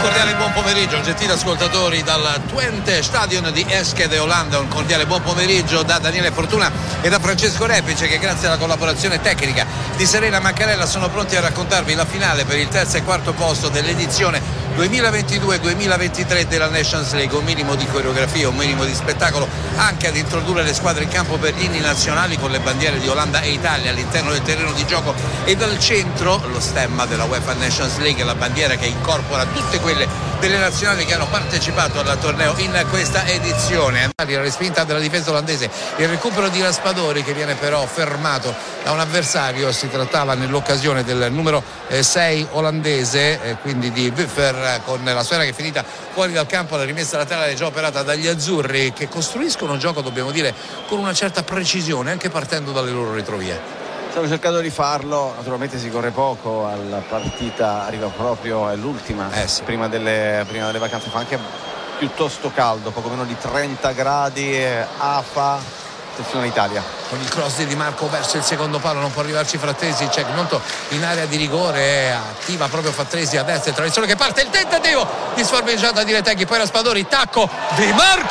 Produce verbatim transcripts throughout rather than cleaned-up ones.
cordiale buon pomeriggio, gentili ascoltatori dal Twente Stadion di Enschede, Olanda. Un cordiale buon pomeriggio da Daniele Fortuna e da Francesco Repice, che grazie alla collaborazione tecnica di Serena Maccarella sono pronti a raccontarvi la finale per il terzo e quarto posto dell'edizione duemilaventidue duemilaventitré della Nations League. Un minimo di coreografia, un minimo di spettacolo anche ad introdurre le squadre in campo per gli inni nazionali, con le bandiere di Olanda e Italia all'interno del terreno di gioco e dal centro lo stemma della UEFA Nations League, la bandiera che incorpora tutte quelle delle nazionali che hanno partecipato al torneo in questa edizione. La respinta della difesa olandese, il recupero di Raspadori che viene però fermato da un avversario. Si trattava nell'occasione del numero sei olandese, eh, quindi di Buffer, con la sfera che è finita fuori dal campo. La rimessa laterale già operata dagli azzurri, che costruiscono un gioco, dobbiamo dire, con una certa precisione, anche partendo dalle loro retrovie. Stiamo cercando di farlo, naturalmente si corre poco, la partita arriva proprio, è l'ultima, eh sì. prima, delle, prima delle vacanze, fa anche piuttosto caldo, poco meno di trenta gradi, A F A, attenzione Italia. Con il cross di Di Marco verso il secondo palo, non può arrivarci Frattesi, c'è Gnonto in area di rigore, attiva proprio Frattesi a destra, il traversone che parte, il tentativo di sforveggiata di Reteghi, poi Raspadori, tacco Di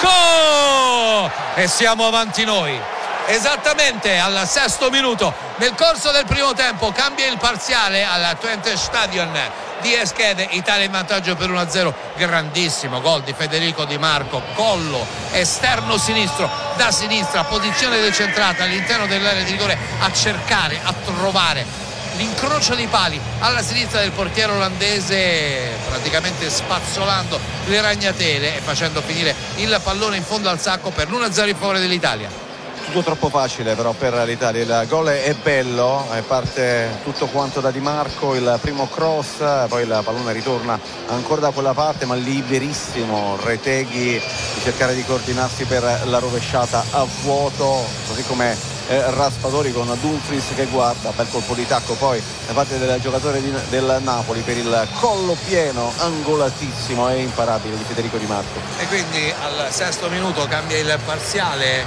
Marco e siamo avanti noi. Esattamente al sesto minuto, nel corso del primo tempo, cambia il parziale al Twente Stadion di Enschede, Italia in vantaggio per uno a zero. Grandissimo gol di Federico Di Marco, collo esterno sinistro da sinistra, posizione decentrata all'interno dell'area di rigore, a cercare, a trovare l'incrocio dei pali alla sinistra del portiere olandese, praticamente spazzolando le ragnatele e facendo finire il pallone in fondo al sacco per l'uno a zero in favore dell'Italia. Tutto troppo facile però per l'Italia, il gol è bello, parte tutto quanto da Di Marco, il primo cross, poi il pallone ritorna ancora da quella parte, ma liberissimo Reteghi di cercare di coordinarsi per la rovesciata a vuoto, così come eh, Raspadori con Dumfries che guarda, bel colpo di tacco poi da parte del giocatore di, del Napoli per il collo pieno, angolatissimo e imparabile di Federico Di Marco. E quindi al sesto minuto cambia il parziale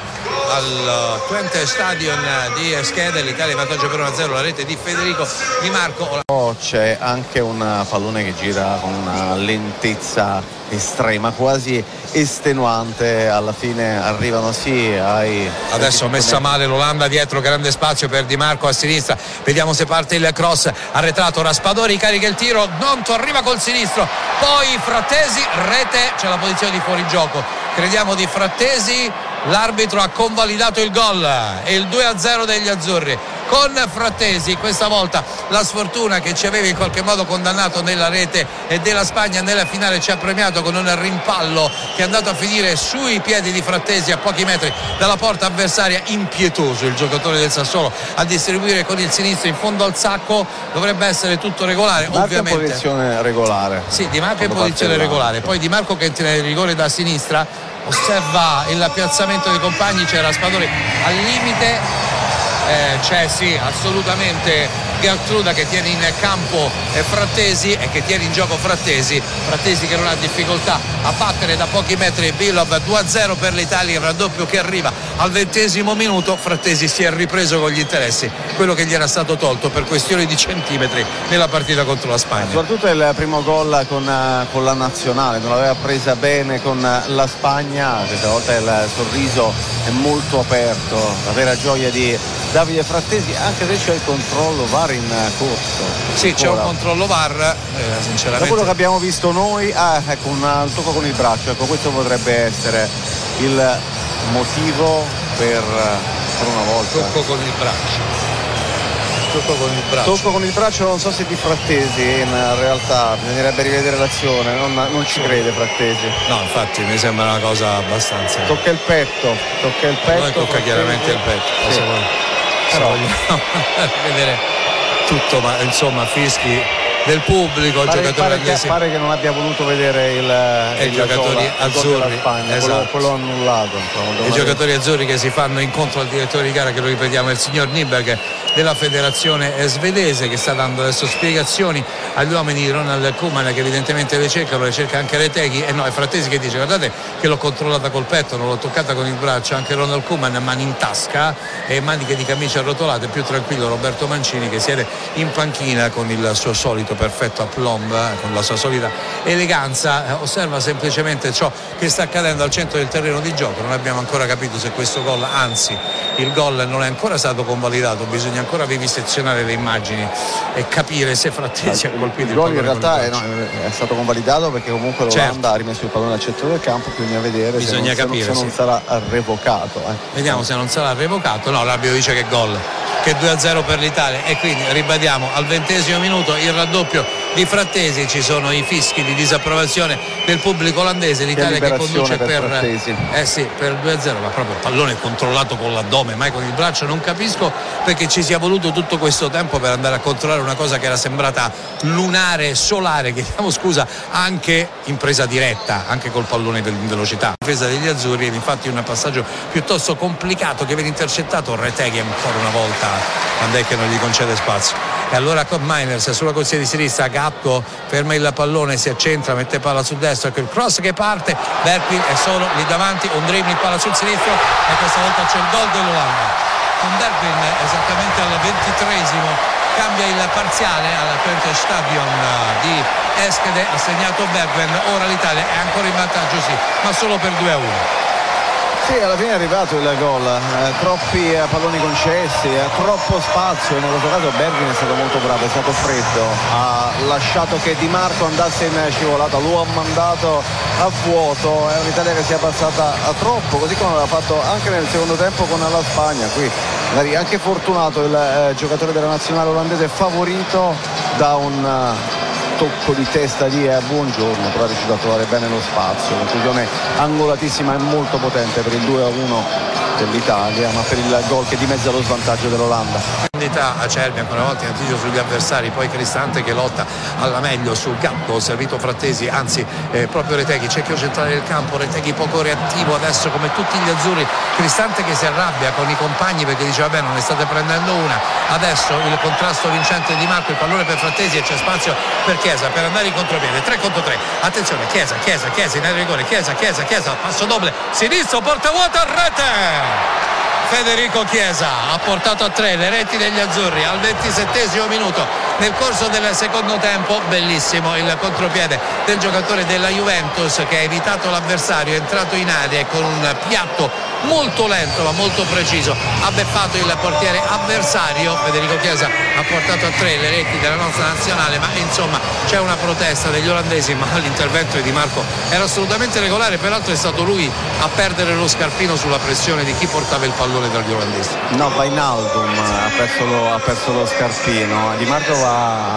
al Twente Stadion di Enschede, l'Italia in vantaggio per uno a zero, la rete di Federico Di Marco. Oh, c'è anche un pallone che gira con una lentezza estrema, quasi estenuante, alla fine arrivano sì ai... Adesso messa male l'Olanda dietro, grande spazio per Di Marco a sinistra, vediamo se parte il cross arretrato, Raspadori carica il tiro, Gnonto arriva col sinistro, poi Frattesi, rete, c'è la posizione di fuorigioco, crediamo di Frattesi, l'arbitro ha convalidato il gol e il due a zero degli azzurri con Frattesi. Questa volta la sfortuna che ci aveva in qualche modo condannato nella rete e della Spagna nella finale ci ha premiato con un rimpallo che è andato a finire sui piedi di Frattesi a pochi metri dalla porta avversaria. Impietoso il giocatore del Sassuolo a distribuire con il sinistro in fondo al sacco, dovrebbe essere tutto regolare. Di Marco ovviamente in posizione regolare, sì, Di Marco in posizione regolare, poi Di Marco che entra nel rigore da sinistra, osserva il piazzamento dei compagni, c'è Raspadori al limite, eh, c'è sì assolutamente Gertruda che tiene in campo eh, Frattesi e che tiene in gioco Frattesi Frattesi che non ha difficoltà a battere da pochi metri Bilov. Due a zero per l'Italia, il raddoppio che arriva al ventesimo minuto. Frattesi si è ripreso con gli interessi, quello che gli era stato tolto per questioni di centimetri nella partita contro la Spagna. Soprattutto il primo gol con, con la nazionale, non l'aveva presa bene con la Spagna, questa volta il sorriso è molto aperto, la vera gioia di Davide Frattesi, anche se c'è il controllo V A R in corso. Sì, c'è un controllo V A R, eh, sinceramente. Da quello che abbiamo visto noi, ah, ecco, un, un tocco con il braccio, ecco, questo potrebbe essere il motivo per, per una volta. Tocco con il braccio. Tocco con il braccio. Tocco con il braccio, non so se di Frattesi, in realtà bisognerebbe rivedere l'azione, non, non ci crede Frattesi. No, infatti mi sembra una cosa abbastanza. Tocca il petto, tocca il petto. Noi tocca Frattesi. Chiaramente il petto. Sì. Però vogliamo vedere tutto, ma insomma fischi del pubblico, pare, giocatore pare, che, pare che non abbia voluto vedere il, e il giocatori Zola, azzurri, Spagna, esatto. quello, quello annullato. I giocatori azzurri che si fanno incontro al direttore di gara, che lo ripetiamo è il signor Nyberg della federazione svedese, che sta dando adesso spiegazioni agli uomini di Ronald Koeman, che evidentemente le cercano, le cerca anche Reteghi, e no, è Frattesi che dice guardate che l'ho controllata col petto, non l'ho toccata con il braccio. Anche Ronald Koeman, mani in tasca e maniche di camicia arrotolate, più tranquillo Roberto Mancini che siede in panchina con il suo solito perfetto a plomb, eh, con la sua solita eleganza, eh, osserva semplicemente ciò che sta accadendo al centro del terreno di gioco. Non abbiamo ancora capito se questo gol, anzi il gol non è ancora stato convalidato, bisogna ancora vivisezionare le immagini e capire se Frattesi ha colpito il gol. In realtà è, no, è stato convalidato perché comunque l'Olanda certo. ha rimesso il pallone al centro del campo, bisogna vedere bisogna se non, capire, se non, se non sì. sarà revocato. Eh. Vediamo se non sarà revocato. No, l'arbitro dice che gol, che due a zero per l'Italia, e quindi ribadiamo al ventesimo minuto il raddoppio di Frattesi. Ci sono i fischi di disapprovazione del pubblico olandese, l'Italia che, che conduce per, per eh sì, per due a zero, ma proprio il pallone controllato con l'addome, mai con il braccio. Non capisco perché ci sia voluto tutto questo tempo per andare a controllare una cosa che era sembrata lunare, solare, chiediamo scusa, anche in presa diretta, anche col pallone in velocità. Difesa degli azzurri, ed infatti un passaggio piuttosto complicato che viene intercettato. Retegui ancora una volta, Van che non gli concede spazio, e allora Kopp Meiners sulla corsia di sinistra, Gatto ferma il pallone, si accentra, mette palla sul destro, ecco il cross che parte, Bergwijn è solo lì davanti, un dribbling, palla sul sinistro, e questa volta c'è il gol dell'Olanda. Con Bergwijn esattamente al ventitreesimo cambia il parziale al Twente Stadion di Enschede, ha segnato Bergwijn. Ora l'Italia è ancora in vantaggio, sì, ma solo per due a uno. Sì, alla fine è arrivato il gol, eh, troppi eh, palloni concessi, eh, troppo spazio. In questo caso Bergwijn è stato molto bravo, è stato freddo, ha lasciato che Di Marco andasse in scivolata, lo ha mandato a vuoto. È un'Italia che si è abbassata a troppo, così come aveva fatto anche nel secondo tempo con la Spagna. Qui magari anche fortunato il eh, giocatore della nazionale olandese, favorito da un uh, tocco di testa di eh, Buongiorno, però ha riuscito a trovare bene lo spazio. Conclusione angolatissima e molto potente per il due a uno dell'Italia, ma per il gol che dimezza lo svantaggio dell'Olanda. Acerbi ancora una volta in anticipo sugli avversari, poi Cristante che lotta alla meglio sul Gatto, servito Frattesi, anzi eh, proprio Retegui, cerchio centrale del campo, Retegui poco reattivo adesso come tutti gli azzurri, Cristante che si arrabbia con i compagni perché dice vabbè non ne state prendendo una, adesso il contrasto vincente di Marco, il pallone per Frattesi e c'è spazio per Chiesa per andare in contropiede, tre contro tre, attenzione Chiesa, Chiesa, Chiesa in area rigore, Chiesa, Chiesa, Chiesa, passo doble, sinistro, porta vuota, rete! Federico Chiesa ha portato a tre le reti degli azzurri al ventisettesimo minuto. Nel corso del secondo tempo, bellissimo il contropiede del giocatore della Juventus che ha evitato l'avversario, è entrato in area e con un piatto molto lento ma molto preciso ha beffato il portiere avversario. Federico Chiesa ha portato a tre le reti della nostra nazionale, ma insomma c'è una protesta degli olandesi, ma l'intervento di Di Marco era assolutamente regolare, peraltro è stato lui a perdere lo scarpino sulla pressione di chi portava il pallone tra gli olandesi. No, Wijnaldum ha perso lo, ha perso lo scarpino, Di Marco va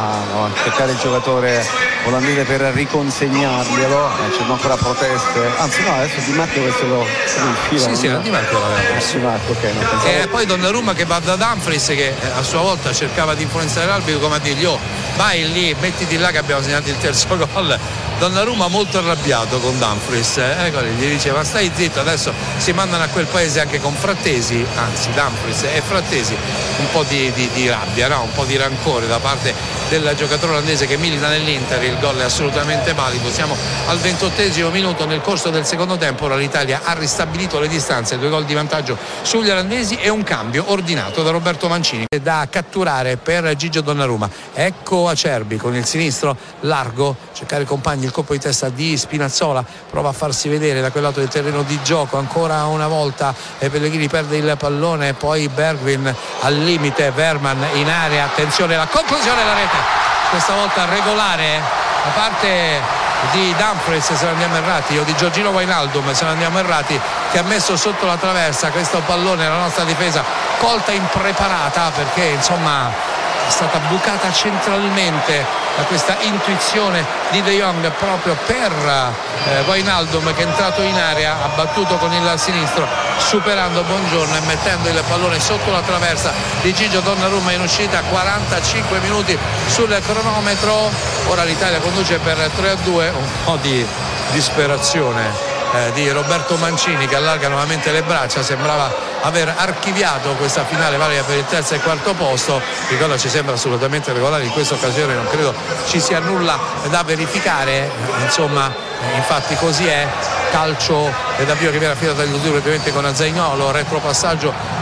a cercare il giocatore olandese per riconsegnarglielo, c'è ancora proteste, anzi no, adesso Di Marco che se lo infila. Sì, sì, Di Marco l'aveva perso. Di Marco, okay, non pensavo... E poi Donnarumma che va da Dumfries che a sua volta cercava di influenzare l'arbitro come a dirgli oh vai lì, mettiti là che abbiamo segnato il terzo gol. Donnarumma molto arrabbiato con Dumfries, eh, gli diceva stai zitto, adesso si mandano a quel paese anche con Frattesi, anzi Dumfries e Frattesi, un po' di, di, di rabbia, no? Un po' di rancore da parte del giocatore olandese che milita nell'Inter. Il gol è assolutamente valido, siamo al ventottesimo minuto. Nel corso del secondo tempo ora l'Italia ha ristabilito le distanze, due gol di vantaggio sugli olandesi e un cambio ordinato da Roberto Mancini da catturare per Gigio Donnarumma. Ecco Acerbi con il sinistro largo, cercare i compagni, il colpo di testa di Spinazzola, prova a farsi vedere da quel lato del terreno di gioco ancora una volta e Pellegrini perde il pallone, poi Bergwijn al limite, Verman in area, attenzione la conclusione, la rete questa volta regolare da parte di Dumfries se ne andiamo errati o di Giorgino Wijnaldum se ne andiamo errati, che ha messo sotto la traversa questo pallone, la nostra difesa colta impreparata perché insomma è stata bucata centralmente da questa intuizione di De Jong proprio per eh, Wijnaldum che è entrato in area, ha battuto con il sinistro superando Buongiorno e mettendo il pallone sotto la traversa di Gigio Donnarumma in uscita. Quarantacinque minuti sul cronometro, ora l'Italia conduce per tre a due, un po' di disperazione Eh, di Roberto Mancini che allarga nuovamente le braccia, sembrava aver archiviato questa finale valida per il terzo e quarto posto. Il gol ci sembra assolutamente regolare in questa occasione, non credo ci sia nulla da verificare, insomma eh, infatti così è. Calcio ed avvio che viene affidato agli azzurri ovviamente con Zaniolo, retropassaggio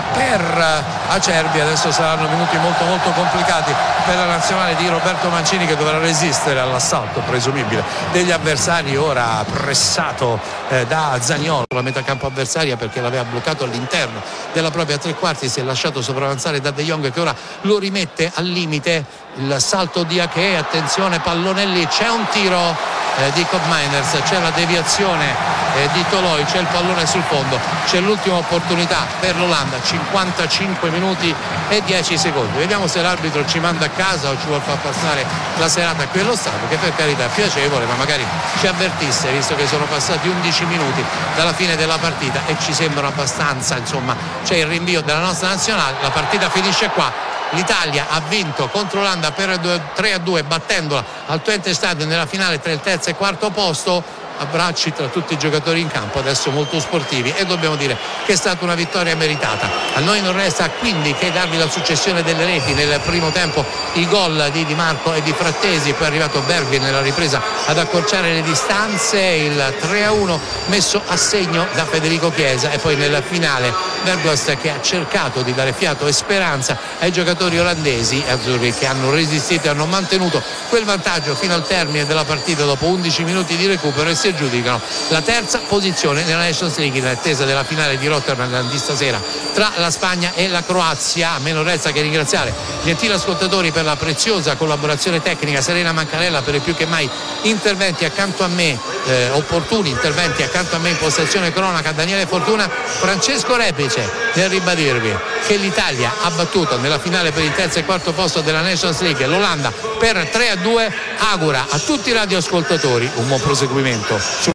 per Acerbi. Adesso saranno minuti molto molto complicati per la nazionale di Roberto Mancini, che dovrà resistere all'assalto presumibile degli avversari, ora pressato eh, da Zaniolo, la metacampo avversaria, perché l'aveva bloccato all'interno della propria tre quarti, si è lasciato sopravanzare da De Jong, che ora lo rimette al limite. Il salto di Ache, attenzione, pallone lì, c'è un tiro eh, di Koopmeiners, c'è la deviazione eh, di Toloi, c'è il pallone sul fondo, c'è l'ultima opportunità per l'Olanda, cinquantacinque minuti e dieci secondi. Vediamo se l'arbitro ci manda a casa o ci vuol far passare la serata qui allo stadio, che per carità è piacevole, ma magari ci avvertisse, visto che sono passati undici minuti dalla fine della partita e ci sembrano abbastanza, insomma, c'è il rinvio della nostra nazionale. La partita finisce qua. L'Italia ha vinto contro l'Olanda per tre a due, battendola al Twente Stadium nella finale tra il terzo e quarto posto. Abbracci tra tutti i giocatori in campo, adesso molto sportivi, e dobbiamo dire che è stata una vittoria meritata. A noi non resta quindi che darvi la successione delle reti. Nel primo tempo i gol di Di Marco e di Frattesi, poi è arrivato Berghi nella ripresa ad accorciare le distanze, il tre a uno messo a segno da Federico Chiesa, e poi nella finale Bergwijn che ha cercato di dare fiato e speranza ai giocatori olandesi e azzurri, che hanno resistito e hanno mantenuto quel vantaggio fino al termine della partita dopo undici minuti di recupero, e si aggiudicano la terza posizione nella Nations League in attesa della finale di Rotterdam di stasera tra la Spagna e la Croazia. A me non resta che ringraziare gentili ascoltatori per la preziosa collaborazione tecnica, Serena Mancarella per i più che mai interventi accanto a me, eh, opportuni interventi accanto a me in postazione cronaca, Daniele Fortuna, Francesco Repice nel ribadirvi che l'Italia ha battuto nella finale per il terzo e quarto posto della Nations League l'Olanda per tre a due. Augura a tutti i radioascoltatori un buon proseguimento.